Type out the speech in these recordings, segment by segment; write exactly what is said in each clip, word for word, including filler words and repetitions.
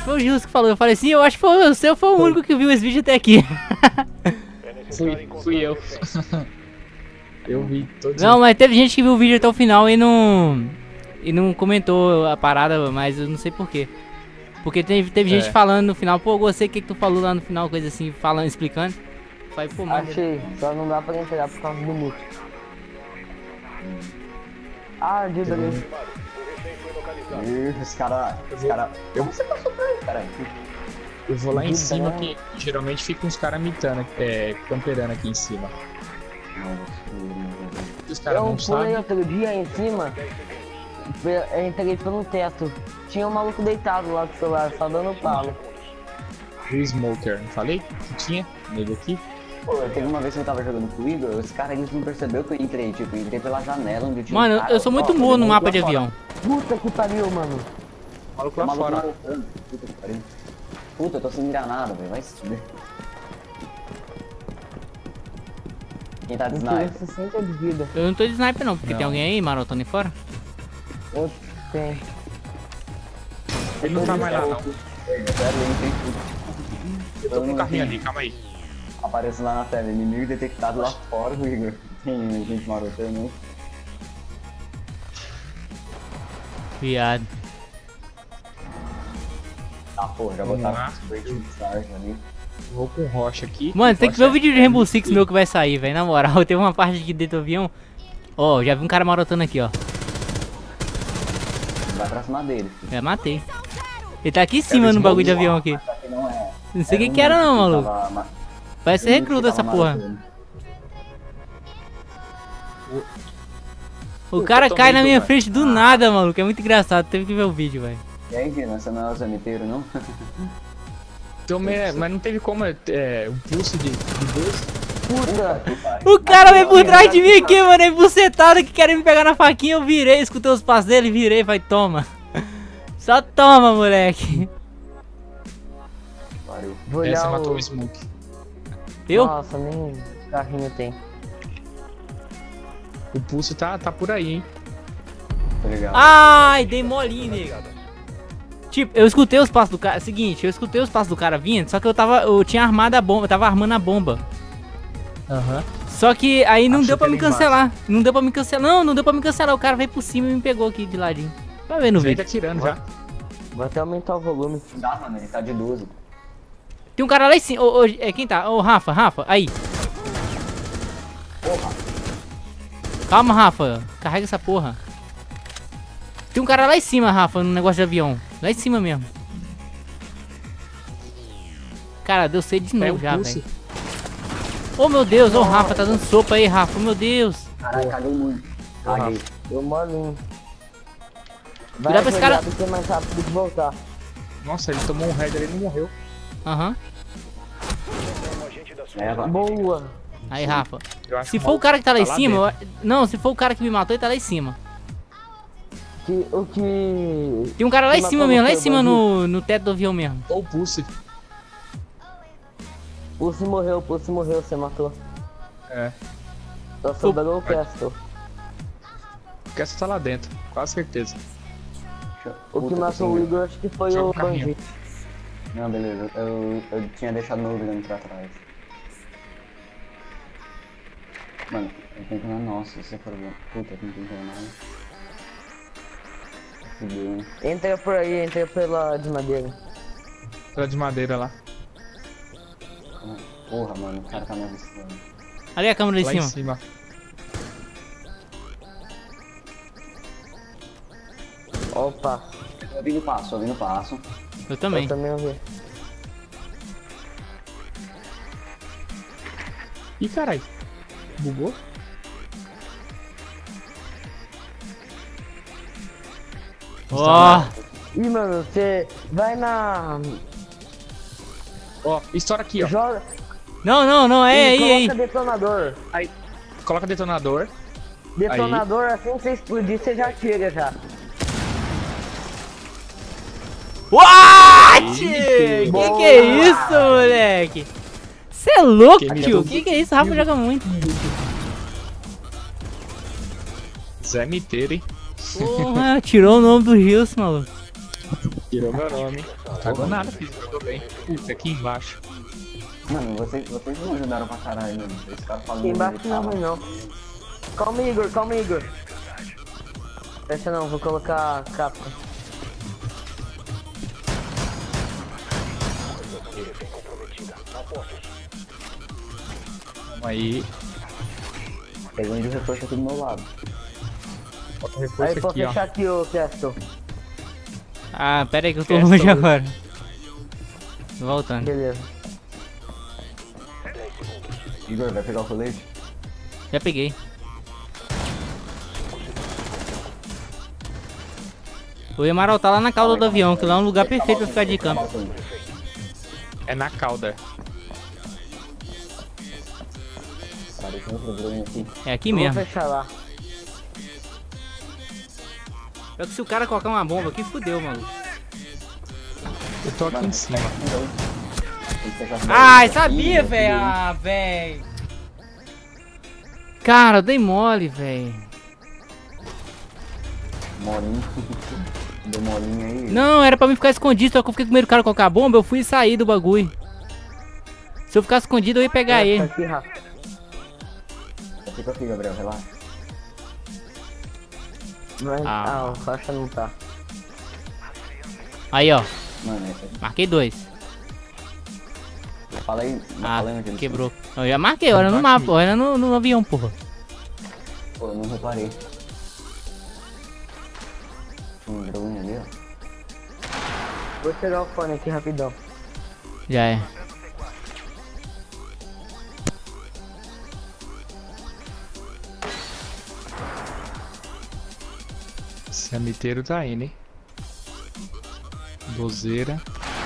foi o Gilson que falou. Eu falei assim, eu acho que foi, o seu foi o único que viu esse vídeo até aqui. Fui, fui eu. Eu vi todos. Não, mas teve gente que viu o vídeo até o final e não... E não comentou a parada, mas eu não sei porquê. Porque teve, teve É. gente falando no final, pô, gostei do que, que tu falou lá no final, coisa assim, falando, explicando. Falei, pô, mano. Achei, só não dá pra entregar por causa do mute. Ah, de beleza. Ih, Os caras. Os caras. Eu você passou por aí, cara. Eu vou lá em Que cima bom. que geralmente fica uns caras mitando, é, camperando aqui em cima. Os caras Eu não pulei sabem. outro dia em cima, eu entreguei pelo teto. Tinha um maluco deitado lá com o celular, só dando palo. O Smoker, não falei? Que tinha nele aqui. Pô, teve uma vez que eu tava jogando com o Igor, os caras eles não perceberam que eu entrei, tipo, eu entrei pela janela onde tinha um Mano, cara, eu sou muito ó, morro no ele mapa lá de fora. avião. Puta que pariu, mano. O maluco Tem lá um maluco fora. marotando. Puta que pariu. Puta, eu tô sendo enganado, velho. Vai se fuder. Quem tá de sniper? sessenta de vida. Eu não tô de sniper não, porque Não. tem alguém aí marotando aí fora. Outro tem. Ele não tá mais lá, não. Sério, eu entrei tudo. Eu tô com um carrinho ali, calma aí. Aparece lá na tela, inimigo detectado lá fora, o Igor. Tem gente marotando, né? Viado. Ah, porra, já Vamos botaram lá. os break de start ali. Vou com rocha aqui. Mano, tem que ver o Rocha vídeo de Rainbow Six meu que vai sair, velho. Na moral, teve uma parte aqui dentro do avião. Ó, já vi um cara marotando aqui, ó. Vai pra cima dele. Já matei. Ele tá aqui em cima no bagulho de avião aqui. Só que não é. Não sei o que um que era não, que maluco. tava ma- Parece ser um que recruta essa tava porra. marotando. O cara Eu tô cai na meio minha doido, frente do nada, maluco. É muito engraçado. Teve que ver o vídeo, velho. E aí, Vina, você não é o zaniteiro, não? Então, me- mas não teve como, é, um pulso de, de dois. Puta! O cara veio por trás de mim aqui, mano. É bucetada que querem me pegar na faquinha. Eu virei, escutei os passos dele, virei. Vai, toma. Só toma, moleque. Pariu. Vou É, olhar você o... matou o Smoke. Eu? Nossa, nem carrinho tem. O pulso tá, tá por aí, hein? Tá ligado? Ai, dei molinho, nego. Tipo, eu escutei os passos do cara. Seguinte, eu escutei os passos do cara vindo, só que eu tava. Eu tinha armado a bomba, eu tava armando a bomba. Aham. Só que aí não Achou deu pra que me era embaixo. cancelar. Não deu pra me cancelar. Não, não deu pra me cancelar. O cara veio por cima e me pegou aqui de ladinho. Vai ver no Vem vídeo. atirando já. Vou até aumentar o volume. Não dá, mano, ele tá de doze. Tem um cara lá em cima. Ô, ô, é, quem tá? Ô, Rafa, Rafa, aí. Porra! Calma, Rafa. Carrega essa porra. Tem um cara lá em cima, Rafa, no negócio de avião. Lá em cima mesmo. Cara, deu sede de É novo o já, pulso. velho. Ô, meu Deus, ô, Rafa, tá dando sopa aí, Rafa. Ô, meu Deus. Caralho, caguei muito. Caguei. Deu molinho. Cuidado pra esse cara- Porque é mais rápido que voltar. Nossa, ele tomou um header e ele não morreu. Aham. Leva. Boa! Aí, Rafa. Eu acho Se que for o cara que tá lá em tá lá cima... eu- Não, se for o cara que me matou, ele tá lá em cima. Que, o que... Tem um cara lá em que cima matou mesmo, lá em você, cima bandido? no, no teto do avião mesmo. Ou o pulso. Pulse morreu, o Pulse morreu, você matou. É. Só sobrou o Castle. Porque essa tá lá dentro, quase certeza. O que Puta, matou tô o sem Igor acho que foi Joga o o carrinho. bandido. Não, beleza. Eu, eu tinha deixado meu olhando pra trás. Mano, eu tenho que ir na nossa, se você for ver. Puta, não tem como nada. Fudeu, hein? Entra por aí, entra pela de madeira. Aquela de madeira lá. Porra, mano, o cara tá me avistando. Ali a câmera Lá lá em em cima. cima. Opa, Eu vi no passo, eu vi no passo. Eu também. eu também ouvi. Ih, carai. Bugou? Ó, Ih, mano, você vai na... Ó, estoura aqui, ó. Joga... não, não, não, é e aí, coloca aí. detonador. Aí, coloca detonador. Detonador, assim que você explodir, você já tira já. What? Que Boa. que é isso, moleque? Cê é louco, Que me tio? deu- Que que é isso? Rafa joga muito. Zé Miteiro, hein? Porra, tirou o nome do Gilson, maluco. Tirou meu nome. Não cagou nada, filho. Jogou bem. Puta, aqui embaixo. Mano, vocês, vocês não ajudaram pra caralho, mano. Esse cara falando. Aqui embaixo não é ruim não. Calma, Igor, calma, Igor. Fecha não, vou colocar capa. Vamos aí. Pegando de reforço aqui do meu lado. Bota o reforço Aí, pode aqui, ó. fechar aqui, ô Castle. Ah, pera aí que eu tô Esta longe hoje. agora. Tô voltando. Beleza. Igor, vai pegar o colete? Já peguei. O Emaral tá lá na cauda do avião, que lá é um lugar perfeito pra ficar de campo. É na cauda. Parecendo outro drone aqui. É aqui Eu mesmo. Vou fechar lá. Só que se o cara colocar uma bomba aqui, fudeu, maluco. Eu tô aqui em cima. Tem que fechar as Ai, portas sabia, aqui, velho. aqui. Ah, velho. Cara, eu dei mole, velho. Molinho. Deu molinho aí. Não, era pra mim ficar escondido, só que eu fiquei com medo do cara colocar a bomba, eu fui sair do bagulho. Se eu ficasse escondido, eu ia pegar Tá ele. aqui, Rafa. Fica aqui, Gabriel, relaxa. Mas, Ah. ah, o faixa não tá. Aí, ó. Mano, essa aqui. Marquei dois. Fala aí. Ah, fala aí onde eles quebrou. Eu já marquei, olha no mapa, olha no, no avião, porra. estão. Pô, eu não reparei. Tinha um drone ali, ó. Vou pegar o fone aqui rapidão. Já é. Cemiteiro tá indo, hein? Dozeira.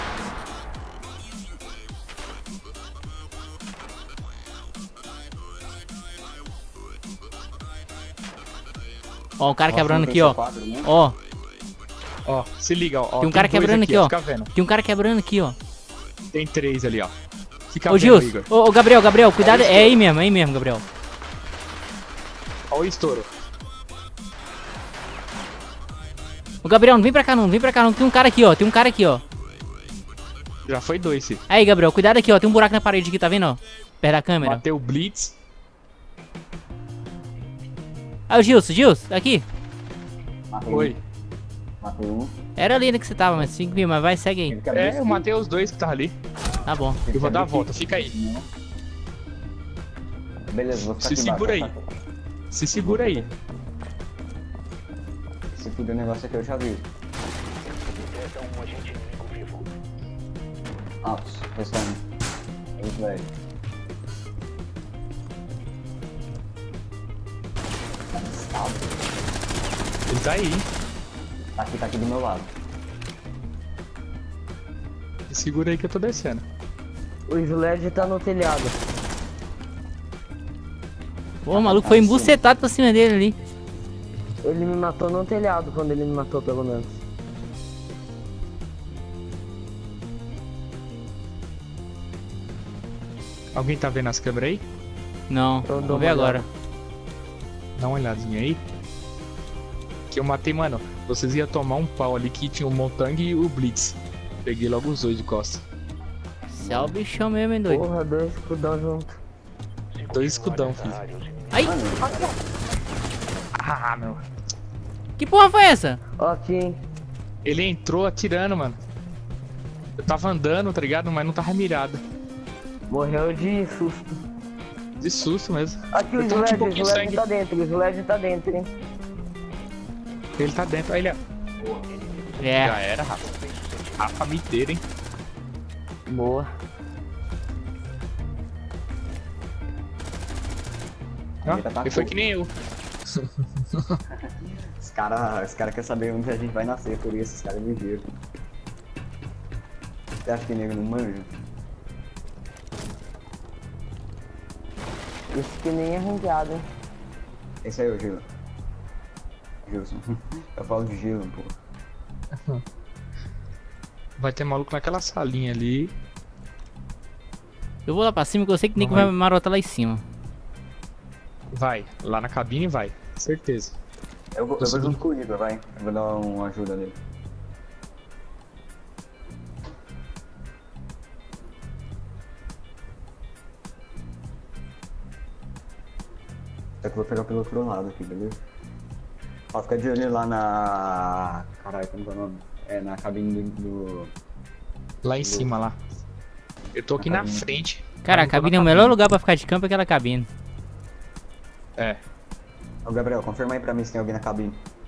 Ó, o cara Nossa, quebrando não aqui, tem ó. C quatro, né? Ó, Ó, se liga, ó. tem um tem cara dois quebrando aqui, ó. Fica vendo. Tem um cara quebrando aqui, ó. Tem três ali, ó. Fica Ô, vendo, Gilson. Igor. Ô, ô, Gabriel, Gabriel, cuidado. Ó, É aí mesmo, é aí mesmo, Gabriel. Ó o estouro. Ô, Gabriel, não vem pra cá não, não vem pra cá não. Tem um cara aqui, ó. Tem um cara aqui, ó. Já foi dois, filho. Aí, Gabriel, cuidado aqui, ó. Tem um buraco na parede aqui, tá vendo, ó? Perto da câmera. Matei o Blitz. Aí, o Gilson, Gilson, aqui. Matei um. Foi. Matei um. Era ali que você tava, mas cinco mil, mas vai, segue aí. Ele quebrou É, esse eu matei os dois que tava ali. Tá bom. Ele Eu vou dar a quebrou volta, aqui. fica aí. Não. Beleza, vou ficar Se aqui segura embaixo, aí. tá? Se segura aí. Se fuder o negócio aqui, eu já vi. Altos, restante. Os velhos. Ele tá aí. Tá aqui, tá aqui do meu lado. Se segura aí que eu tô descendo. O Sled tá no telhado. Ô, o maluco foi embucetado pra cima dele ali. Ele me matou no telhado quando ele me matou, pelo menos. Alguém tá vendo as câmeras aí? Não, Eu dou vou ver uma agora. olhada. Dá uma olhadinha aí. Que eu matei, mano. Vocês iam tomar um pau ali que tinha o Motang e o Blitz. Peguei logo os dois de costa. Você é o bichão mesmo, hein, doido. Porra, dois escudão junto. Dois escudão, filho. Ai, Ah, meu. que porra foi essa? Ó aqui, hein. Ele entrou atirando, mano. Eu tava andando, tá ligado? Mas não tava mirado. Morreu de susto. De susto mesmo. Aqui o Eu tava Sled, um pouquinho o Sled sangue. tá dentro, o Sled tá dentro, hein. Ele tá dentro. Aí ele é. Já É, era, Rafa. Rafa miteira, hein? Boa. Ó, Ele atacou. ele foi que nem eu. Os caras os cara querem saber onde a gente vai nascer, por isso os caras me viram. Você acha que nego não manja? Isso que nem é ranqueado, hein. Esse aí é o Gilo. Gilson. Eu falo de Gilo, pô. Vai ter maluco naquela salinha ali. eu vou lá pra cima que eu sei que o Nico Vai. vai marotar lá em cima. Vai. Lá na cabine vai. Certeza. Eu vou, eu vou junto com o Igor, vai. Eu vou dar uma ajuda nele. Só que eu vou pegar pelo outro lado aqui, beleza? Ó, fica de olho lá na... Caralho, como é o nome? É, na cabine do... do... Lá em cima, lá. Eu tô aqui Na na cabine. frente. Cara, a Eu não tô na cabine é o melhor lugar pra ficar de campo, é aquela cabine. É. Ô, Gabriel, confirma aí pra mim se tem alguém na cabine.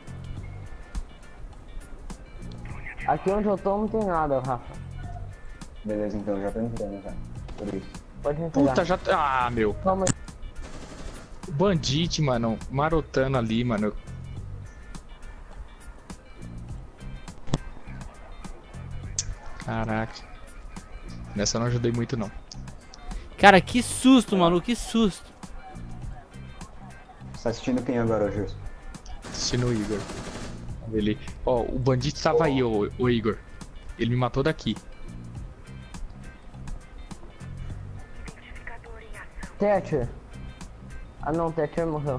Aqui onde eu tô não tem nada, Rafa. Beleza, então, já tô entrando já. Por isso. Pode me pegar. Puta, já... Ah, meu. Toma aí. Bandite, mano. Marotando ali, mano. Caraca. Nessa eu não ajudei muito, não. Cara, que susto, maluco, que susto. Você tá assistindo quem agora, Gilson? Assistindo o Igor. Ele... Ó, o bandito tava aí, o, o Igor. Ele me matou daqui. Thatcher. Ah não, Thatcher morreu.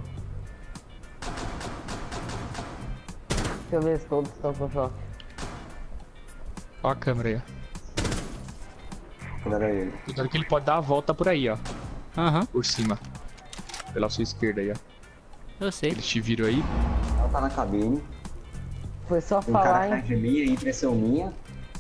Deixa eu ver se todos estão com choque. Ó a câmera aí, ó. Cuidado aí. Cuidado que ele pode dar a volta por aí, ó. Aham, Por cima. Pela sua esquerda aí, ó. eu sei. Eles te viram aí. Ela tá na cabine. Foi só Tem um cara falar, atrás hein? de mim, aí, impressão minha.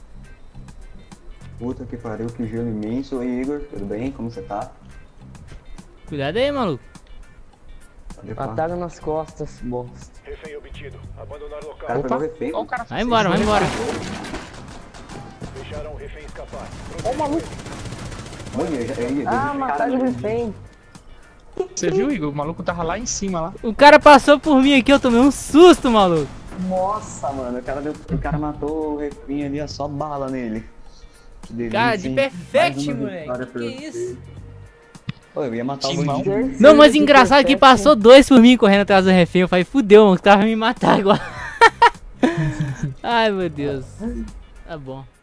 Puta que pariu, que gelo imenso. Oi, Igor, tudo bem? Como você tá? Cuidado aí, maluco. Pode falar. Ataque nas costas, bosta. Refém obtido. Abandonar O local. cara Opa. pegou refém. Ó o cara. Vai embora, vai embora. Deixaram o refém escapar. Ô maluco! Olha, eu já, eu ia, Ah, mataram o refém. Você viu, Igor? O maluco tava lá em cima, lá. O cara passou por mim aqui, eu tomei um susto, maluco. Nossa, mano, o cara, deu, o cara matou o refém ali, ó, só bala nele. Que delícia, Cara, de hein? perfect, Mais uma moleque. vitória Que pra você. isso? Pô, eu ia matar o Timão. bandido. Não, mas engraçado que passou dois por mim correndo atrás do refém. Eu falei, fudeu, mano, que tava me matar agora. Ai, meu Deus. Tá bom.